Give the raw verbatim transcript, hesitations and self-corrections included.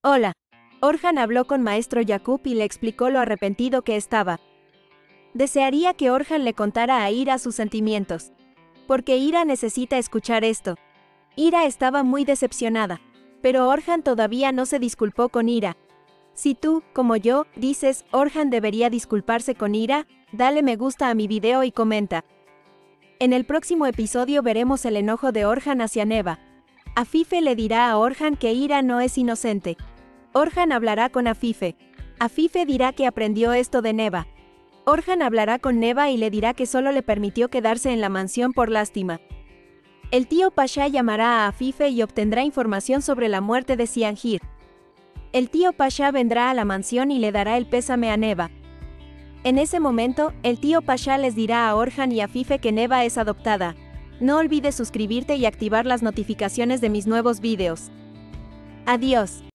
Hola. Orhan habló con maestro Yacob y le explicó lo arrepentido que estaba. Desearía que Orhan le contara a Ira sus sentimientos. Porque Ira necesita escuchar esto. Ira estaba muy decepcionada. Pero Orhan todavía no se disculpó con Ira. Si tú, como yo, dices, Orhan debería disculparse con Ira, dale me gusta a mi video y comenta. En el próximo episodio veremos el enojo de Orhan hacia Neva. Afife le dirá a Orhan que Ira no es inocente. Orhan hablará con Afife. Afife dirá que aprendió esto de Neva. Orhan hablará con Neva y le dirá que solo le permitió quedarse en la mansión por lástima. El tío Pasha llamará a Afife y obtendrá información sobre la muerte de Siangir. El tío Pasha vendrá a la mansión y le dará el pésame a Neva. En ese momento, el tío Pasha les dirá a Orhan y Afife que Neva es adoptada. No olvides suscribirte y activar las notificaciones de mis nuevos videos. Adiós.